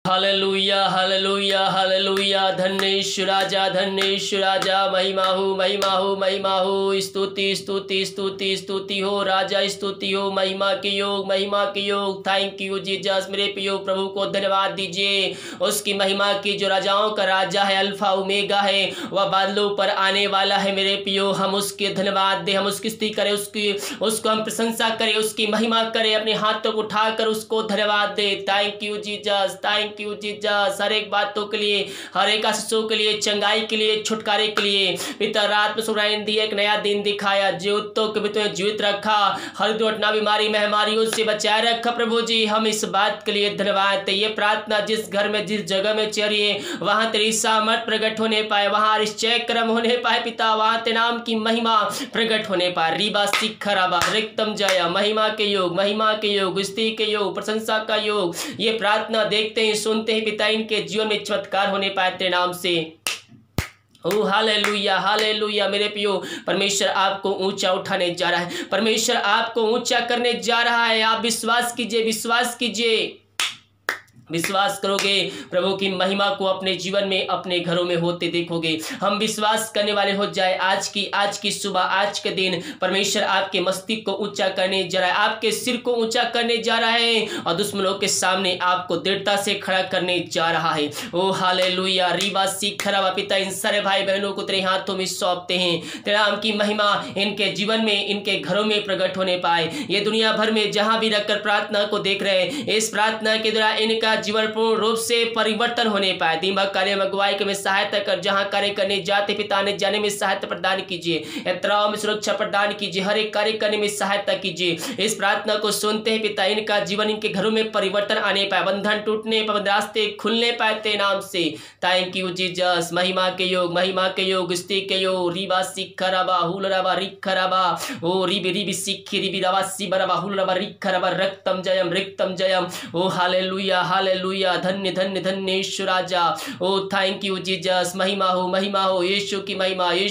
Hallelujah हालेलुया हालेलुया। धन्येश राजा महिमा हो स्तुति स्तुति स्तुति स्तुति हो राजा, स्तुति हो, महिमा के योग। Thank you Jesus. मेरे प्रियो प्रभु को धन्यवाद दीजिए। उसकी महिमा की जो राजाओं का राजा है, अल्फा ओमेगा है, वह बादलों पर आने वाला है। मेरे प्रियो हम उसके धन्यवाद दें, हम उसकी स्तुति करें, उसको हम प्रशंसा करें, उसकी महिमा करें, अपने हाथों को उठाकर उसको धन्यवाद दें। Thank you Jesus, thank you Jesus. हर एक बातों के लिए, हर एक आशीषों के लिए, चंगाई के लिए, छुटकारे के लिए पिता रात में सुनाई दिया, एक नया दिन दिखाया, जीवितों के भी तुम्हें जीवित रखा, हर दुर्घटना बीमारी महामारियों से बचाए रखा। प्रभु जी हम इस बात के लिए धन्यवाद दें। ये प्रार्थना जिस घर में, जिस जगह में चलिए, वहां तेरी सामर्थ प्रकट होने पाए, वहां निश्चय कर्म होने पाए पिता, वहां तेरे नाम की महिमा प्रकट होने पाए। रीबा सिखराबा रिक्तम जय। महिमा के योग, स्तुति के योग, प्रशंसा का योग, ये प्रार्थना देखते हैं, सुनते हैं पिता, इनके जीवन में चमत्कार होने पाए तेरे नाम से। ओ हालेलुया हालेलुया। मेरे प्रियो परमेश्वर आपको ऊंचा उठाने जा रहा है, परमेश्वर आपको ऊंचा करने जा रहा है। आप विश्वास कीजिए, विश्वास कीजिए, विश्वास करोगे प्रभु की महिमा को अपने जीवन में, अपने घरों में होते देखोगे। हम विश्वास करने वाले हो जाए। आज की सुबह, आज के दिन परमेश्वर आपके मस्तिष्क को ऊंचा करने जा रहा है, आपके सिर को ऊंचा करने जा रहा है और दुश्मनों के सामने आपको दृढ़ता से खड़ा करने जा रहा है। ओ हालेलुया। रीबा सिखराबा पिता, इन सारे भाई बहनों को तेरे हाथों में सौंपते हैं। तेरे नाम की महिमा इनके जीवन में, इनके घरों में प्रकट होने पाए। ये दुनिया भर में जहां भी रखकर प्रार्थना को देख रहे हैं, इस प्रार्थना के द्वारा इनका जीवन पूर्ण रूप से परिवर्तन होने पाए। दिमाग कार्य में अगुवाई में सहायता कर, जहां कार्य करने जाते पिता ने जाने में सहायता प्रदान कीजिए, यात्राओं में सुरक्षा प्रदान कीजिए, हर एक कार्य करने में सहायता कीजिए। इस प्रार्थना को सुनते हैं पिता, इनका जीवन, इनके घरों में परिवर्तन आने पाए, बंधन टूटने पाए, रास्ते खुलने पाए तेरे नाम से। Thank you Jesus. महिमा के योग, स्तुति के योग। रीबा सिखराबा हुलराबा रिखराबा ओ रिबी सिखी रिबी रबा सिबराबा हुलराबा रिखराबा रक्तम जयम। ओ हालेलुया हालेलुया। धन्य धन्य धन्य यीशु राजा। ओ थैंक यू जीसस। महिमा हो यीशु की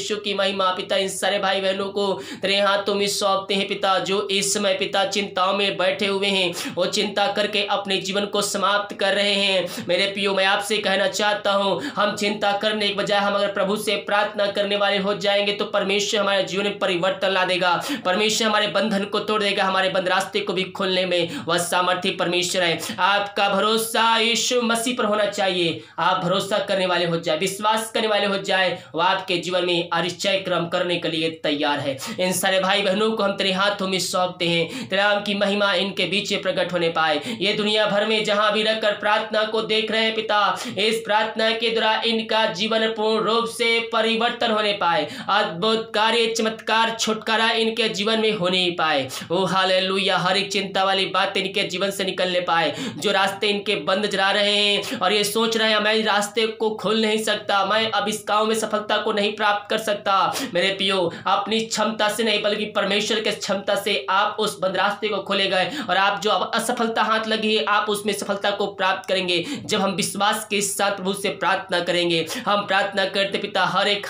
महिमा पिता, इन सारे भाई बहनों को तेरे हाथों में सौंपते हैं पिता, जो इस समय पिता चिंताओं में बैठे हुए हैं, वो चिंता करके अपने जीवन को समाप्त कर रहे हैं। मेरे प्रियो मैं आपसे कहना चाहता हूं, हम चिंता करने के बजाय हम अगर प्रभु से प्रार्थना करने वाले हो जाएंगे तो परमेश्वर हमारे जीवन में परिवर्तन ला देगा, परमेश्वर हमारे बंधन को तोड़ देगा, हमारे बंद रास्ते को भी खोलने में वह सामर्थ्य परमेश्वर है। आपका भरोसा यीशु मसीह पर होना चाहिए। आप भरोसा करने वाले हो जाए, विश्वास करने वाले हो जाए, वो आपके जीवन में अरिचय क्रम करने के लिए तैयार है। इन सारे भाई बहनों को हम तेरे हाथों में सौंपते हैं, तेरे नाम की महिमा इनके बीच प्रकट होने पाए। ये दुनिया भर में जहां भी रहकर प्रार्थना को देख रहे हैं पिता, इस प्रार्थना के द्वारा इनका जीवन पूर्ण रूप से परिवर्तन होने पाए, अद्भुत कार्य, चमत्कार, छुटकारा इनके जीवन में होने ही पाए। ओ हालेलुया। हर एक चिंता वाली बात इनके जीवन से निकलने पाए, जो रास्ते इनके बंद जला रहे हैं और ये सोच रहे हैं मैं इस रास्ते को खोल नहीं सकता, मैं अब इस काम में सफलता को नहीं प्राप्त कर सकता। मेरे प्रियो अपनी क्षमता से नहीं बल्कि परमेश्वर के क्षमता से आप उस बंद रास्ते को खोले गए और आप जो अब असफलता हाथ लगी है आप उसमें सफलता को प्राप्त करेंगे। जब हम विश्वास के साथ प्रभु से प्रार्थना करेंगे, हम प्रार्थना करते पिता हर एक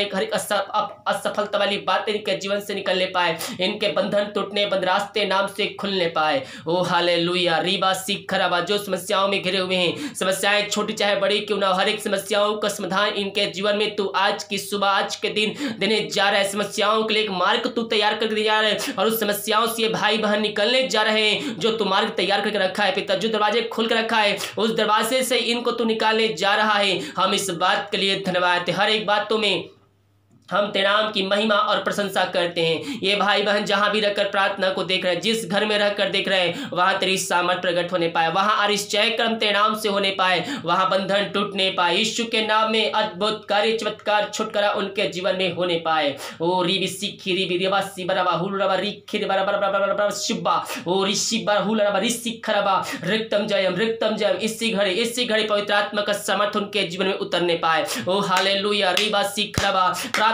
असफलता वाली बातें इनके जीवन से निकलने पाए, इनके बंधन टूटने, बंद रास्ते नाम से खुलने पाए। ओ हालेलुया। रीबा सिखराबा। जो समस्याओं में घिरे हुए हैं, समस्याएं छोटी चाहे बड़ी क्यों ना, हर एक समस्याओं का समाधान इनके जीवन में तू आज की सुबह, आज के दिन देने जा रहा है। समस्याओं के लिए एक मार्ग तू तैयार करके जा रहा है और उस समस्याओं से ये भाई बहन निकलने जा रहे हैं। जो तू मार्ग तैयार करके रखा है पिता, जो दरवाजे खोल कर रखा है, उस दरवाजे से इनको तू निकालने जा रहा है। हम इस बात के लिए धन्यवाद। हर एक बातों में हम तेरे नाम की महिमा और प्रशंसा करते हैं। ये भाई बहन जहां भी रहकर प्रार्थना को देख रहे हैं, जिस घर में रहकर देख रहे हैं, वहां तेरी सामर्थ प्रकट होने पाए, वहां अरिचय कर्म तेरे नाम से होने पाए, वहां बंधन टूटने पाए। यीशु के नाम में अद्भुत कार्य, चमत्कार, छुटकारा उनके जीवन में होने पाए। ओ रिबी सिखी रिबी रिबा सिबराबा हुलराबा रिखि बराबर शिबा ओ ऋषिबा हुलराबा ऋषिखराबा रिक्तम जयम। इसी घड़ी पवित्र आत्मा का सामर्थ उनके जीवन में उतरने पाए। ओ हालेलुया। रिबा सिखराबा।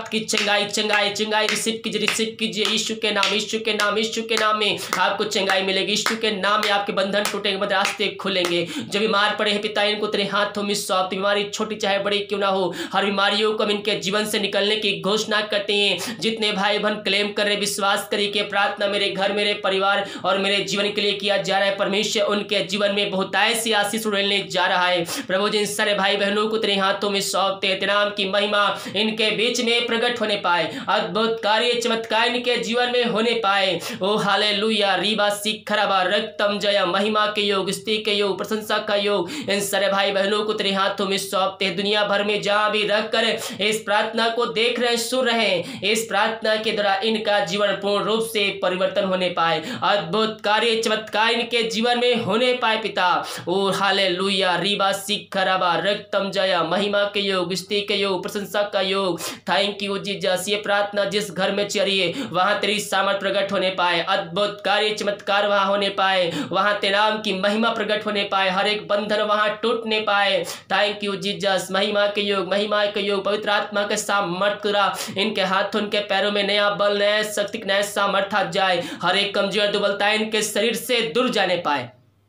प्राप्त की चंगाई चंगाई चंगाई रिसीव कीजिए यीशु के नाम, यीशु के नाम, यीशु के नाम में आपको चंगाई मिलेगी। यीशु के नाम में आपके बंधन टूटेंगे, रास्ते खुलेंगे। जो बीमार पड़े हैं पिता इनको तेरे हाथों में सौंपते, बीमारी छोटी चाहे बड़ी क्यों ना हो, हर बीमारियों को हम इनके जीवन से निकलने की घोषणा करते हैं। जितने भाई बहन क्लेम कर रहे, विश्वास करिए कि प्रार्थना मेरे घर, मेरे परिवार और मेरे जीवन के लिए किया जा रहा है। परमेश्वर उनके जीवन में बहुत ऐसी आशीष उड़ेलने जा रहा है। प्रभु जिन सारे भाई बहनों को तेरे हाथों में सौंपते हैं, तेरे नाम की महिमा इनके बीच में प्रकट होने पाए, अद्भुत कार्य चमत्कार इनके जीवन में होने पाए। ओ हालेलुया, रीबा सिखरबा रक्तम जय, महिमा के योग, स्तुति के योग, प्रशंसा का योग इन सारे भाई बहनों को तेरे हाथों में सौंपते हैं। दुनिया भर में जहां भी रखकर इस प्रार्थना को देख रहे, सुन रहे हैं, इस प्रार्थना के द्वारा इनका जीवन पूर्ण रूप से परिवर्तन होने पाए, अद्भुत कार्य चमत्कार इनके जीवन में होने पाए पिता। ओ हालेलुया, रीबा सिखरबा रक्तम जय, महिमा के योग, स्तुति के योग, प्रशंसा का योग। Thank you Jesus. ये प्रार्थना जिस घर में चल रही है वहां तेरी सामर्थ प्रकट होने पाए, अद्भुत कार्य चमत्कार वहां होने पाए, वहां तेरे नाम की महिमा प्रकट होने पाए, हर एक बंधन वहां टूटने पाए। Thank you Jesus. महिमा के योग, महिमा के योग, पवित्र आत्मा के सामर्थ इनके हाथों इनके पैरों में नया बल, नया शक्ति, नया सामर्थ आ जाए, हर एक कमजोर दुर्बलता इनके शरीर से दूर जाने पाए।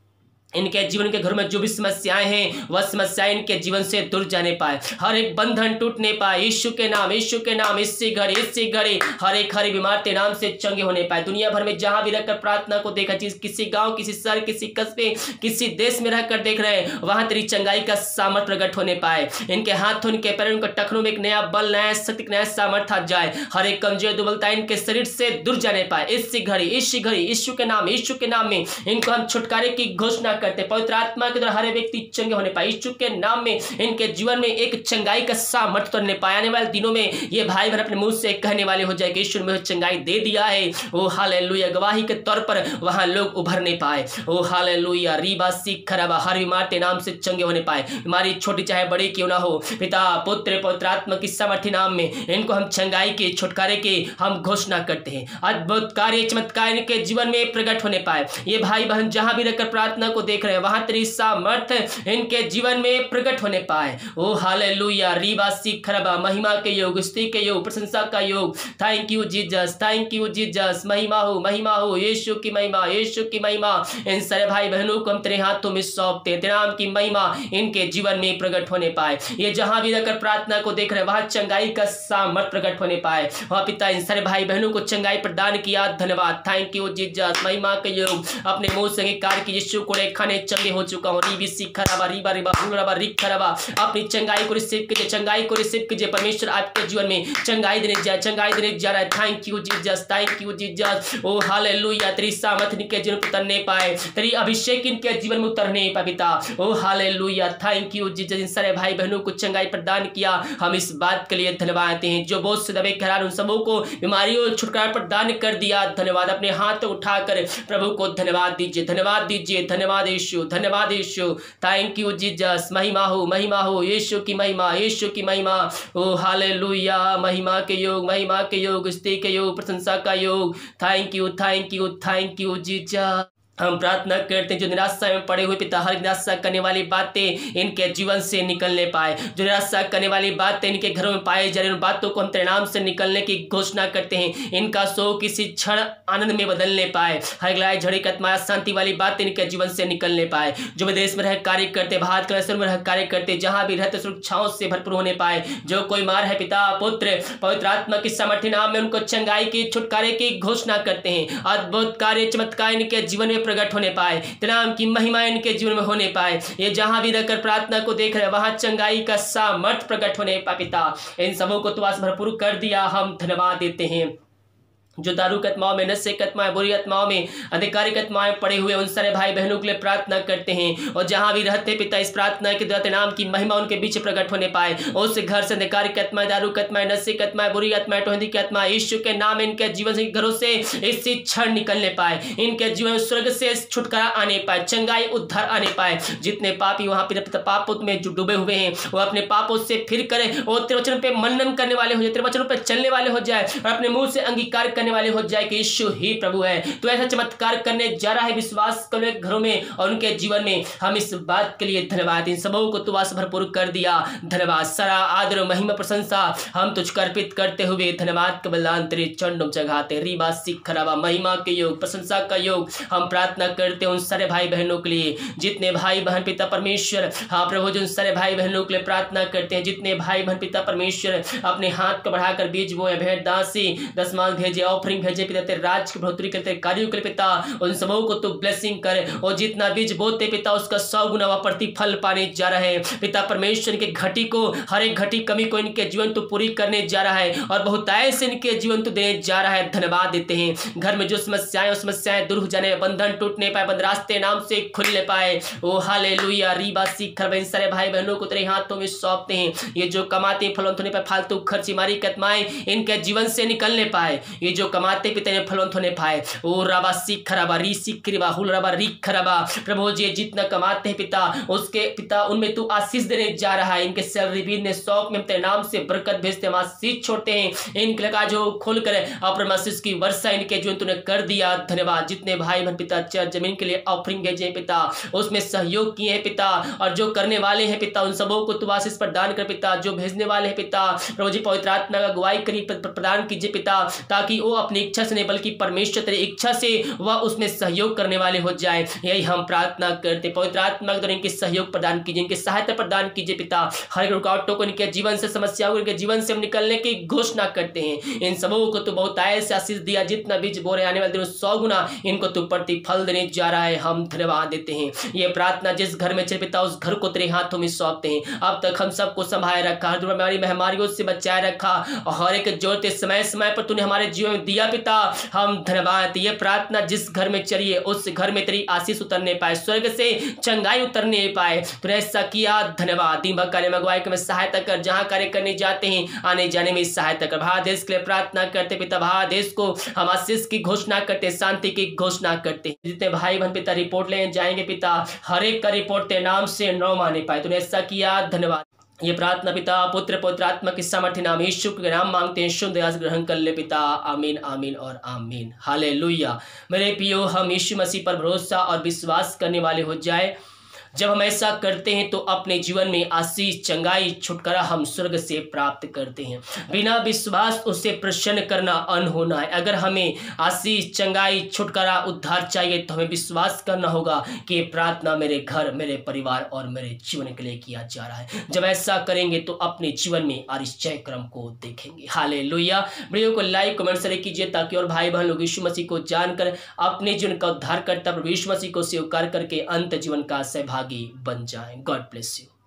इनके जीवन के घर में जो भी समस्याएं हैं वह समस्याएं इनके जीवन से दूर जाने पाए, हर एक बंधन टूटने पाए। यीशु के नाम, यीशु के नाम, इससे घड़ी हर एक बीमार तेरे नाम से चंगे होने पाए। दुनिया भर में जहां भी रहकर प्रार्थना को देखा, किसी गांव, किसी शहर, किसी कस्बे, किसी देश में रहकर देख रहे हैं, वहां तेरी चंगाई का सामर्थ प्रकट होने पाए। इनके हाथों, इनके पैरों, इनके टखनों में एक नया बल, नया शक्ति, नया सामर्थ आ जाए, हर एक कमजोर दुर्बलता इनके शरीर से दूर जाने पाए। इससे घड़ी यीशु के नाम, यीशु के नाम में इनको हम छुटकारे की घोषणा करते, पवित्र आत्मा के द्वारा हर व्यक्ति चंगे होने पाए। यीशु के नाम में इनके जीवन में एक चंगाई का सामर्थ करने पाए। आने वाले दिनों में ये भाई बहन अपने मुंह से कहने वाले हो जाए कि ईश्वर में चंगाई दे दिया है। ओ हालेलुया, गवाही के तौर पर वहां लोग उभरने पाए। ओ हालेलुया, रीबा सिखरबा, हर बीमार तेरे नाम से चंगे होने पाए, बीमारी छोटी चाहे बड़ी क्यों ना हो, पिता पुत्र पवित्र आत्मा की सामर्थ्य नाम में इनको हम चंगाई के, छुटकारे के हम घोषणा करते हैं। अद्भुत कार्य चमत्कार इनके जीवन में प्रकट होने पाए। ये भाई बहन जहां भी रहकर प्रार्थना को देख रहे हैं वहां तेरी सामर्थ इनके जीवन में प्रकट होने पाए। ओ हालेलुया, रीबा सिखरबा, महिमा के योग, स्तुति के योग, प्रशंसा का योग। Thank you Jesus, thank you Jesus. महिमा हो यीशु की महिमा, यीशु की महिमा। इन सारे भाई बहनों को हम तेरे हाथों में सौंपते हैं, तेरे नाम की महिमा इनके जीवन में प्रकट होने पाए। ये जहां भी रहकर प्रार्थना को देख रहे हैं वहां चंगाई का सामर्थ प्रकट होने पाए। वहां पिता इन सारे भाई बहनों को चंगाई प्रदान किया, धन्यवाद। Thank you Jesus. महिमा के योग, अपने मुंह से अंगीकार की यीशु को खाने चंगे हो चुका हूं। रीबी सिखरबा, रीबा रीबा हुरबा रिखरबा, अपनी चंगाई को रिसीव कीजिए, चंगाई को रिसीव कीजिए। परमेश्वर आपके जीवन में चंगाई देने जा रहा है। Thank you Jesus, thank you Jesus. ओ हालेलुया, तेरी सामर्थ इनके जीवन में उतरने पाए, तेरी अभिषेक इनके जीवन में उतरने पाए पिता। ओ हालेलुया, थैंक यू जीसस। इन सारे भाई बहनों को चंगाई प्रदान किया, हम इस बात के लिए धन्यवाद देते हैं। जो बोझ से दबे खरार उन सबों को बीमारियों छुटकारा प्रदान कर दिया, धन्यवाद। अपने हाथ उठाकर प्रभु को धन्यवाद दीजिए, धन्यवाद दीजिए, धन्यवाद यीशु, धन्यवाद यीशु। Thank you Jesus. महिमा हो यीशु की महिमा, यीशु की महिमा। ओ हालेलुया, महिमा के योग, महिमा के योग, स्तुति के योग, प्रशंसा का योग। Thank you, thank you, thank you Jesus. हम प्रार्थना करते हैं जो निराशा में पड़े हुए पिता, हर निराशा करने वाली बातें इनके जीवन से निकलने पाए, जो निराशा करने वाली बातें इनके घरों में पाए जा रही उन बातों को हम तेरे नाम से निकलने की घोषणा करते हैं। इनका शोक किसी क्षण आनंद में बदलने पाए, हर लड़ाई झड़ी कतमाया शांति वाली बातें इनके जीवन से निकलने पाए। जो विदेश में रह कार्य करते, भारत के में रह कार्य करते, जहां भी रहते सुरक्षाओं से भरपूर होने पाए। जो कोई मार है पिता पुत्र पवित्र आत्मा की सामर्थ्य नाम में उनको चंगाई की, छुटकारे की घोषणा करते हैं। अद्भुत कार्य चमत्कार इनके जीवन में प्रकट होने पाए, तेरे नाम की महिमा इनके जीवन में होने पाए। ये जहां भी रहकर प्रार्थना को देख रहे हैं वहां चंगाई का सामर्थ प्रकट होने पाए पिता। इन सबों को तू आज भरपूर कर दिया, हम धन्यवाद देते हैं। जो दारू की आत्माओं में, नशे की आत्माएं, बुरी आत्माओं में, अधिकारी की आत्माएं पड़े हुए उन सारे भाई बहनों के लिए प्रार्थना करते हैं। और जहां भी रहते पिता इस प्रार्थना के द्वारा नाम की महिमा उनके बीच प्रकट होने पाए। उस घर से अधिकारी की आत्माएं, दारू की आत्माएं, नशे की आत्माएं, बुरी आत्माएं, टोहदी की आत्माएं, यीशु के नाम इनके जीवन से, घरों से इसी क्षण निकलने पाए। इनके जीवन में स्वर्ग से छुटकारा आने पाए, चंगाई उद्धार आने पाए। जितने पापी वहां पर पाप में जो डूबे हुए हैं वो अपने पापों से फिर करें और तेरे वचन पे मनन करने वाले हो जाए, तेरे वचनों पर चलने वाले हो जाए और अपने मुंह से अंगीकार करने कहने वाले हो जाए कि यीशु ही प्रभु है। तो ऐसा चमत्कार करने जा रहा है विश्वास करने घरों में और उनके जीवन में। हम इस बात के लिए धन्यवाद, इन सबों को तू आस भरपूर कर दिया। धन्यवाद, सारा आदर महिमा प्रशंसा हम तुझको अर्पित करते हुए धन्यवाद के बलिदान तेरे चरणों चढ़ाते। रीबा सिख खराबा महिमा के योग प्रशंसा का योग हम प्रार्थना करते हैं उन सारे भाई बहनों के लिए जितने भाई बहन पिता परमेश्वर, हाँ प्रभु जो उन सारे भाई बहनों के लिए प्रार्थना करते हैं जितने भाई बहन पिता परमेश्वर अपने हाथ को बढ़ाकर बीज बोए, भेंट दासी दसमांश भेजे, ऑफरिंग भेजे पिता तेरे राज की बढ़ोतरी करते कार्यों के लिए पिता उन सबों को तू ब्लेसिंग कर। और जितना बीज बोते पिता उसका 100 गुना व प्रतिफल पाने जा रहा है पिता परमेश्वर के घटी को, हर एक घटी कमी को इनके जीवन तो पूरी करने जा रहा है और बहुत ऐसे इनके जीवन तो देने जा रहा है। धन्यवाद देते हैं, घर में जो समस्याएं समस्याएं दूर हो जाने, बंधन टूटने पाए, बंद रास्ते नाम से खुलने पाए। ओ हालेलुया, रीबा सीख खरबा इन सारे भाई बहनों को तेरे हाथों में सौंपते हैं। ये जो कमाते हैं फलवंत होने पर फालतू खर्ची मारी कतमाएं इनके जीवन से निकलने पाए, ये जो कमाते पिता ने फलवंत होने पाए। ओ राबा सीख खराबा री सीख खरीबा हुल रबा री खराबा प्रभु जी जितना कमाते हैं पिता उसके पिता उनमें तू आशीष देने जा रहा है। इनके सैलरी भी ने शौक में तेरे नाम से बरकत भेजते हैं, आशीष छोड़ते हैं इनके लगा जो खोल कर अपने आशीष की वर्षा इनके जीवन तूने कर दिया। धन्यवाद, जितने भाई बहन पिता चर्च जमीन के लिए ऑफरिंग भेजे पिता उसमें सहयोग किए हैं पिता और जो करने वाले हैं पिता उन सबों को तू आशीष प्रदान कर पिता। जो भेजने वाले हैं पिता प्रभु जी पवित्र आत्मा का गवाही करी प्रदान कीजिए पिता ताकि वो अपनी इच्छा से नहीं बल्कि परमेश्वर तेरी इच्छा से वह उसमें सहयोग करने वाले हो जाए। यही हम प्रार्थना करते, पवित्र आत्मा के द्वारा इनके सहयोग प्रदान कीजिए, इनकी सहायता प्रदान कीजिए पिता। हर एक रुकावटों को इनके जीवन से समस्याओं को इनके जीवन से निकलने की घोषणा करते हैं। इन सबों को तू बहुत ऐसे आशीष दिया, जितना बीज बो रहे आने वाले दिनों 100 गुना इनको तू प्रतिफल देने जा रहा है। हम धन्यवाद देते हैं। ये प्रार्थना जिस घर में चल पिता उस घर को तेरे हाथों में सौंपते हैं। अब तक हम सबको संभाले रखा, हर बीमारी महामारियों से बचाए रखा और हर एक जोड़ते समय समय पर तूने हमारे जीवन में दिया पिता। हम धन्यवाद, ये प्रार्थना जिस घर में चलिए उस घर में तेरी आशीष उतरने पाए, स्वर्ग से चंगाई उतरने पाए। तूने ऐसा किया, धन्यवाद। दिन भर कार्य में अगुवाई में सहायता कर, जहां कार्य करने जाते हैं आने जाने में सहायता कर। भारत देश के लिए प्रार्थना करते पिता, भारत देश को हम आशीष की घोषणा करते, शांति की घोषणा करते। जितने भाई बहन पिता रिपोर्ट ले जाएंगे पिता हर एक का रिपोर्ट तेरे नाम से नौ माने पाए। तूने ऐसा किया, धन्यवाद। ये प्रार्थना पिता पुत्र पवित्र आत्मा की सामर्थ्य नाम यीशु के नाम मांगते हैं, शुद्ध दया से ग्रहण कर ले पिता। आमीन आमीन और आमीन। हालेलुया। मेरे प्रियो, हम यीशु मसीह पर भरोसा और विश्वास करने वाले हो जाए। जब हम ऐसा करते हैं तो अपने जीवन में आशीष चंगाई छुटकारा हम स्वर्ग से प्राप्त करते हैं। बिना विश्वास उसे प्रसन्न करना अनहोना है। अगर हमें आशीष चंगाई छुटकारा उद्धार चाहिए तो हमें विश्वास करना होगा कि ये प्रार्थना मेरे घर मेरे परिवार और मेरे जीवन के लिए किया जा रहा है। जब ऐसा करेंगे तो अपने जीवन में आश्चर्य क्रम को देखेंगे। हालेलुया। वीडियो को लाइक कमेंट शेयर कीजिए ताकि और भाई बहन लोग यीशु मसीह को जानकर अपने जीवन का उद्धार करता प्रभु यीशु मसीह को स्वीकार करके अंत जीवन का सहभागी बन जाएं। God bless you.